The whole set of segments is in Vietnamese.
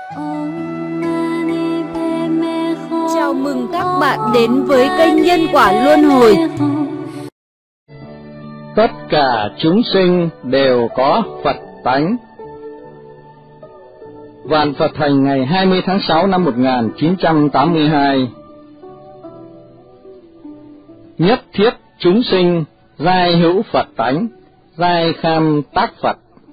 Chào mừng các bạn đến với kênh Nhân Quả Luân Hồi. Tất cả chúng sinh đều có Phật tánh. Vạn Phật Thành ngày 20 tháng 6 năm 1982. Nhất thiết chúng sinh giai hữu Phật tánh, giai kham tác Phật.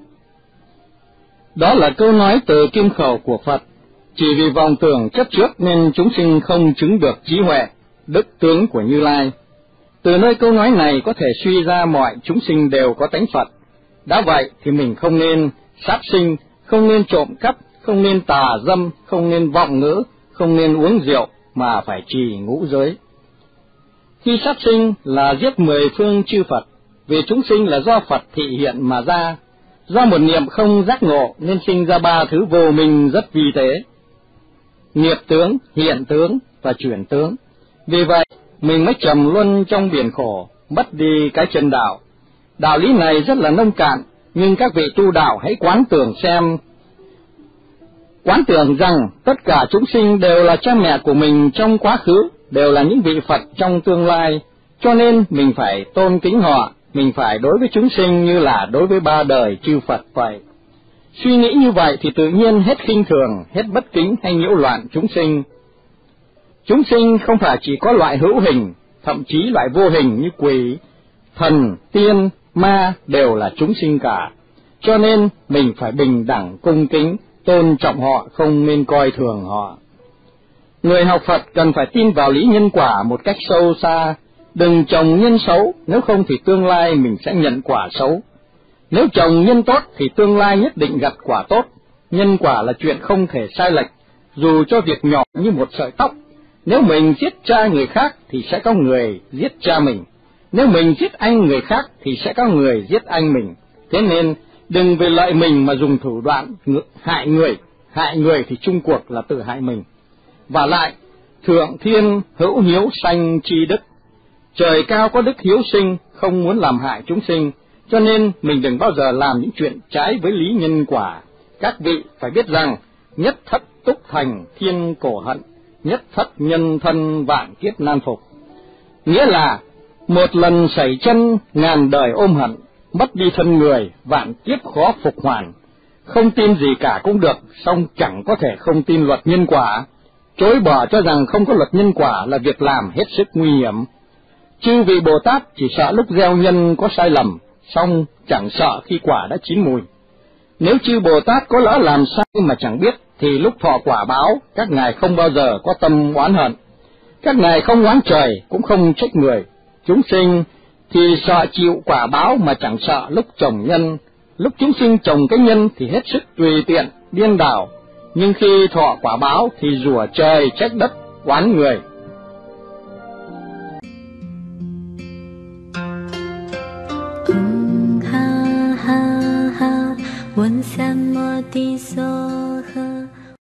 Đó là câu nói từ kim khẩu của Phật. Chỉ vì vọng tưởng chấp trước nên chúng sinh không chứng được trí huệ, đức tướng của Như Lai. Từ nơi câu nói này có thể suy ra mọi chúng sinh đều có tánh Phật. Đã vậy thì mình không nên sát sinh, không nên trộm cắp, không nên tà dâm, không nên vọng ngữ, không nên uống rượu, mà phải trì ngũ giới. Khi sát sinh là giết 10 phương chư Phật, vì chúng sinh là do Phật thị hiện mà ra. Do một niệm không giác ngộ nên sinh ra 3 thứ vô minh rất vi tế: nghiệp tướng, hiện tướng và chuyển tướng. Vì vậy mình mới trầm luân trong biển khổ, mất đi cái chân đạo. Đạo lý này rất là nông cạn, nhưng các vị tu đạo hãy quán tưởng xem. Quán tưởng rằng tất cả chúng sinh đều là cha mẹ của mình trong quá khứ, đều là những vị Phật trong tương lai, cho nên mình phải tôn kính họ, mình phải đối với chúng sinh như là đối với 3 đời chư Phật vậy. Suy nghĩ như vậy thì tự nhiên hết khinh thường, hết bất kính hay nhiễu loạn chúng sinh. Chúng sinh không phải chỉ có loại hữu hình, thậm chí loại vô hình như quỷ, thần, tiên, ma đều là chúng sinh cả. Cho nên mình phải bình đẳng cung kính, tôn trọng họ, không nên coi thường họ. Người học Phật cần phải tin vào lý nhân quả một cách sâu xa. Đừng trồng nhân xấu, nếu không thì tương lai mình sẽ nhận quả xấu. Nếu trồng nhân tốt thì tương lai nhất định gặt quả tốt. Nhân quả là chuyện không thể sai lệch, dù cho việc nhỏ như một sợi tóc. Nếu mình giết cha người khác thì sẽ có người giết cha mình. Nếu mình giết anh người khác thì sẽ có người giết anh mình. Thế nên đừng vì lợi mình mà dùng thủ đoạn hại người thì chung cuộc là tự hại mình. Và lại, thượng thiên hữu hiếu sanh chi đức. Trời cao có đức hiếu sinh, không muốn làm hại chúng sinh, cho nên mình đừng bao giờ làm những chuyện trái với lý nhân quả. Các vị phải biết rằng, nhất thất túc thành thiên cổ hận, nhất thất nhân thân vạn kiếp nan phục. Nghĩa là, một lần sẩy chân, ngàn đời ôm hận, mất đi thân người, vạn kiếp khó phục hoàn. Không tin gì cả cũng được, song chẳng có thể không tin luật nhân quả. Chối bỏ cho rằng không có luật nhân quả là việc làm hết sức nguy hiểm. Chư vị Bồ Tát chỉ sợ lúc gieo nhân có sai lầm, song chẳng sợ khi quả đã chín mùi. Nếu chư Bồ Tát có lỡ làm sai mà chẳng biết, thì lúc thọ quả báo, các ngài không bao giờ có tâm oán hận. Các ngài không oán trời, cũng không trách người. Chúng sinh thì sợ chịu quả báo mà chẳng sợ lúc trồng nhân. Lúc chúng sinh trồng cái nhân thì hết sức tùy tiện, điên đảo. Nhưng khi thọ quả báo thì rủa trời trách đất, oán người. Ha ha ha, 问三摩地所。